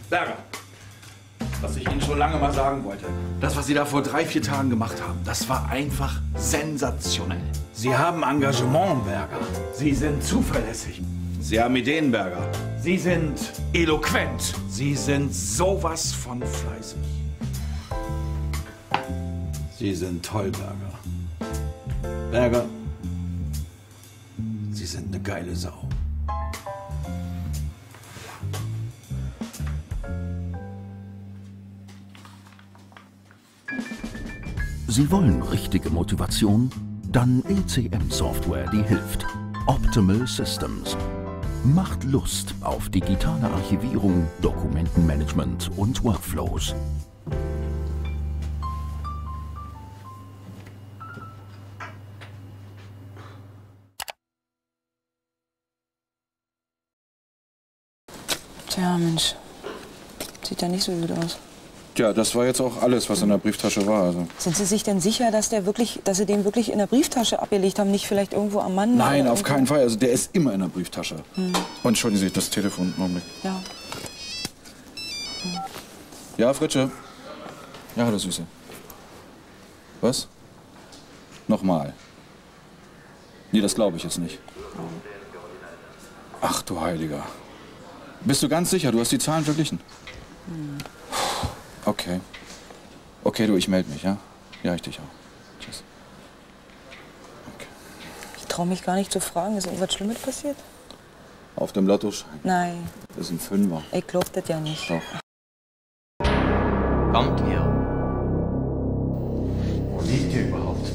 Berger, was ich Ihnen schon lange mal sagen wollte. Das, was Sie da vor 3, 4 Tagen gemacht haben, das war einfach sensationell. Sie haben Engagement, Berger. Sie sind zuverlässig. Sie haben Ideen, Berger. Sie sind eloquent. Sie sind sowas von fleißig. Sie sind toll, Berger. Berger, Sie sind eine geile Sau. Sie wollen richtige Motivation? Dann ECM-Software, die hilft. Optimal Systems. Macht Lust auf digitale Archivierung, Dokumentenmanagement und Workflows. Tja, Mensch. Sieht ja nicht so gut aus. Ja, das war jetzt auch alles, was in der Brieftasche war. Also. Sind Sie sich denn sicher, dass Sie den wirklich in der Brieftasche abgelegt haben, nicht vielleicht irgendwo am Mann? Nein, auf keinen Fall. Also der ist immer in der Brieftasche. Und entschuldigen Sie, das Telefon. Moment. Ja. Ja, Fritsche. Ja, hallo Süße. Was? Nochmal. Nee, das glaube ich jetzt nicht. Ach du Heiliger. Bist du ganz sicher? Du hast die Zahlen verglichen? Okay. Okay, du, ich melde mich, ja? Ja, ich dich auch. Tschüss. Okay. Ich traue mich gar nicht zu fragen. Ist irgendwas Schlimmes passiert? Auf dem Lottoschein. Nein. Das ist ein Fünfer. Ich glaub das ja nicht. Doch. Kommt her. Wo liegt ihr überhaupt?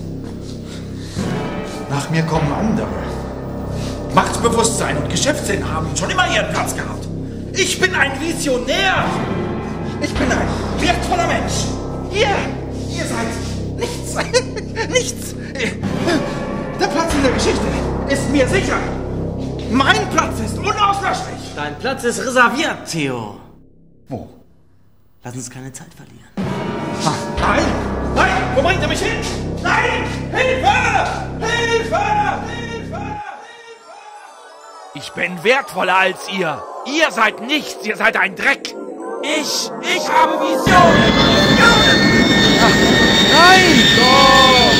Nach mir kommen andere. Machtbewusstsein und Geschäftssinn haben schon immer ihren Platz gehabt. Ich bin ein Visionär. Ich bin ein wertvoller Mensch. Ihr seid nichts. Nichts. Der Platz in der Geschichte ist mir sicher. Mein Platz ist unauslöschlich. Dein Platz ist reserviert, Theo. Wo? Lass uns keine Zeit verlieren. Nein! Nein! Wo bringt ihr mich hin? Nein! Hilfe! Hilfe! Hilfe! Ich bin wertvoller als ihr. Ihr seid nichts, ihr seid ein Dreck. Ich habe Visionen. Nein! Oh.